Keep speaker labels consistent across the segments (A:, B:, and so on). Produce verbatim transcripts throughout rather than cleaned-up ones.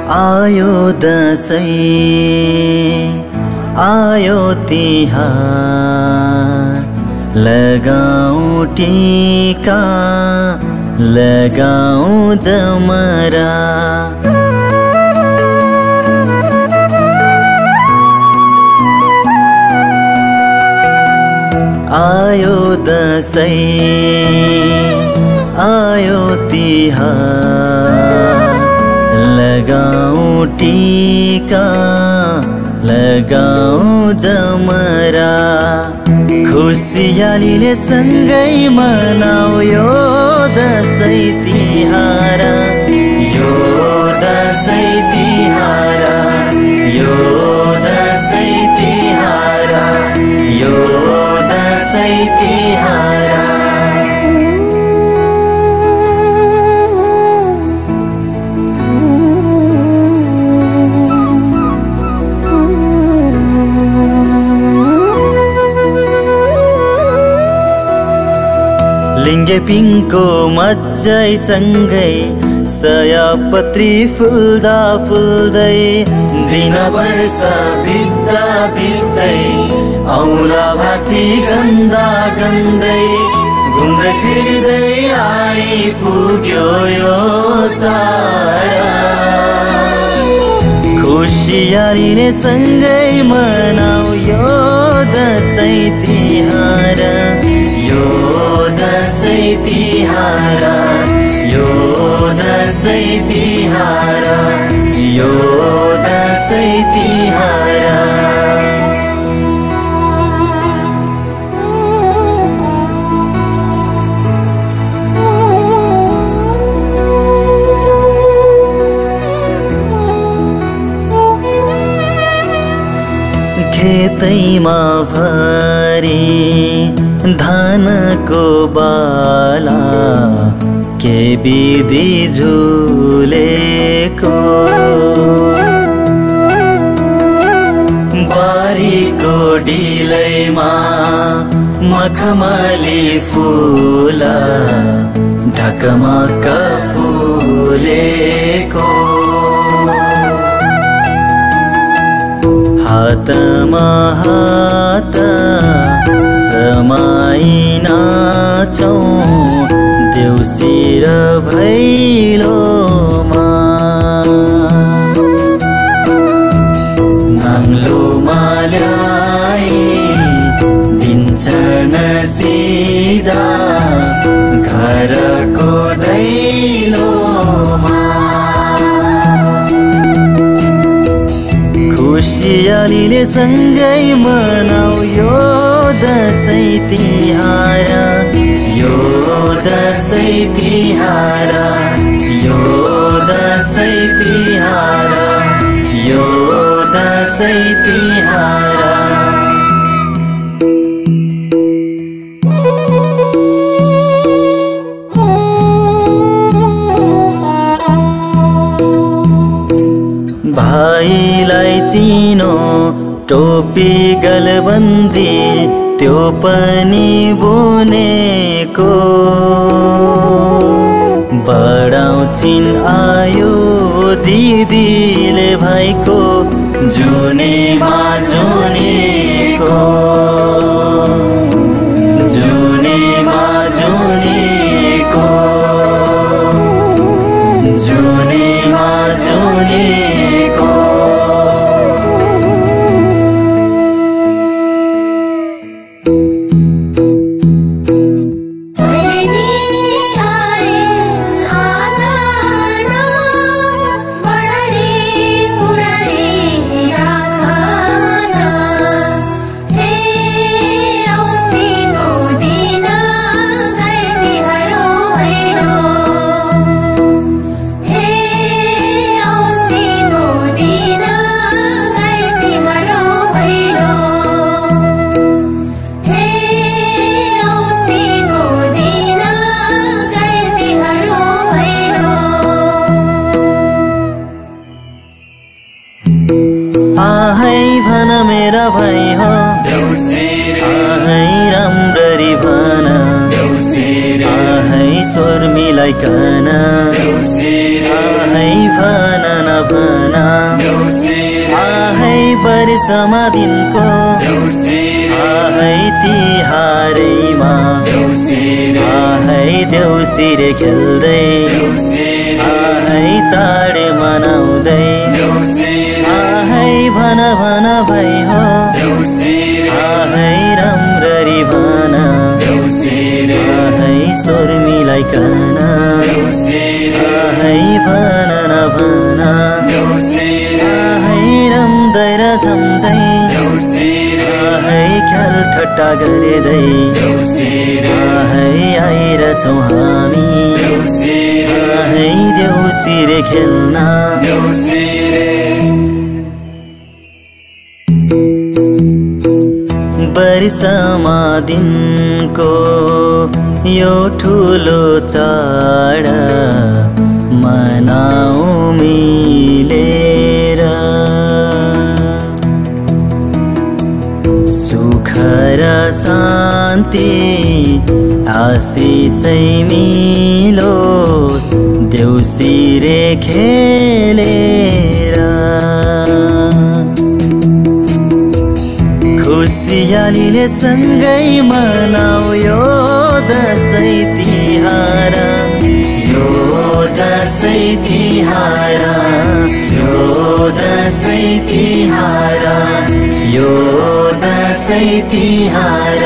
A: आयो दसैँ आयो तिहार लगाऊं टीका लगाऊं जमरा आयो दसैँ आयो तिहार लगाऊं टीका लगाऊं जमरा खुसियालीले सँगै मनाऊ यो दसैँ तिहार यो दसैँ तिहार यो दसैँ तिहार यो दसैँ तिहार लिङ्गे पिङको मज्जै सँगै सयपत्री फुल्दा फुल्दै दिन वर्ष बित्दा बित्दै औँला भाँची गन्दा गन्दै घुम्दै फिर्दै आइपुग्यो यो चाड खुसियालीले सँगै मनाऊ यो दसैँ तिहार यो दसैँ तिहार यो दसैँ तिहार यो दसैँ तिहार खेतैमा भरी धानको बाला के बिधि झुलेको बारीको डिलैमा मखमली फूल ढकमक फुलेको हातमा हात समाई नाचौं देउसी र भैलोमा नाङ्लो मालाई दिन्छन् सिधा घरको दैलोमा खुसियालीले सँगै मनाऊ यो दसैँ तिहार यो दसैँ तिहार यो दसैँ तिहार यो दसैँ तिहार भाइलाई चिनो टोपी गलबन्दी त्यो पनि बुनेको बढाउँछिन् आयो दिदीले भाइको जुनेमा जुनेको जुनेमा जुनेको जुनेमा जुनेको आहै भन मेरा भाइ हो आहै राम्ररी भन आहै स्वर मिलाइकन आहै भन न भन आहै वर्षमा दिनको आहै तिहारैमा आहै देउसिरे खेल्दै आहै चाड मनाउँदै आहै भन भन भाइ हो आहै राम्ररी भन आहै स्वर मिलाइकन आहै भन न भन आहै रम्दै र जम्दै आहै ख्याल ठट्टा गरेदै आहै आइरहेछौँ हामी आहै देउसिरे खेल्न वर्षमा दिनको यो ठुलो चाड मनाऊ मिलेर सुख र शान्ति आशिषै मिलोस् देउसिरे खेलेर खुसियालीले सँगै मनाऊ यो दशैँ तिहार यो दशैँ तिहार यो दशैँ तिहार यो दशैँ तिहार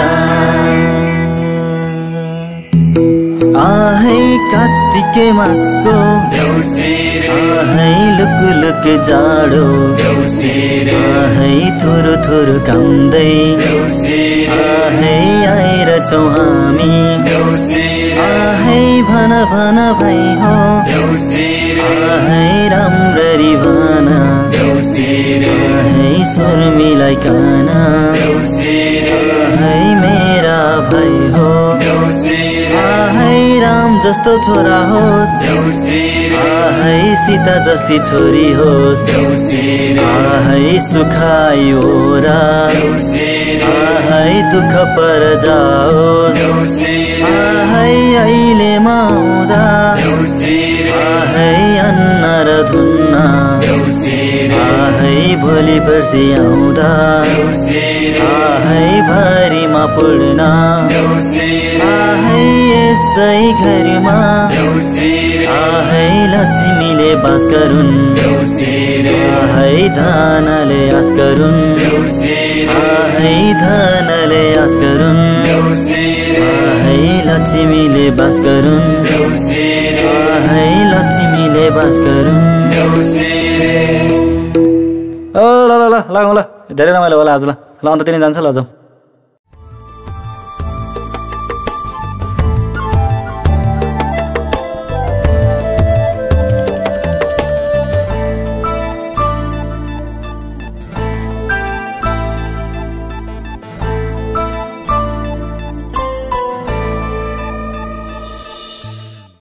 A: आहै कार्तिके मासको आहै लुक लुक जाडो आहै थोरो थोरो काम्दै आहै आइरहेछौँ हामी आहै भन भन भाइ हो आहै राम्ररी भन आहै स्वर मिलाइकन आहै मेरा भाइ हो आहै राम जस्तो छोरा होस् आहै सीता जस्ती छोरी होस् आहै सुखाई ओरा आहै दुःख पर जाओस् आहै अहिले माउँदा आहै अन्न र धुन्न आहै भोलि पर्सि आउँदा आहै भरिमा पूर्ण आहै यसै घरमा आहै लक्ष्मीले बास गरून् आहै धनले आस गरून् आहै धनले आस गरून् आहै लक्ष्मीले बास गरून् आहै लक्ष्मीले बास गरून् ओ ल ल ल ल धेरै रमाइलो होला आज ल ल अन्त तिनी जान्छ ल जाउँ।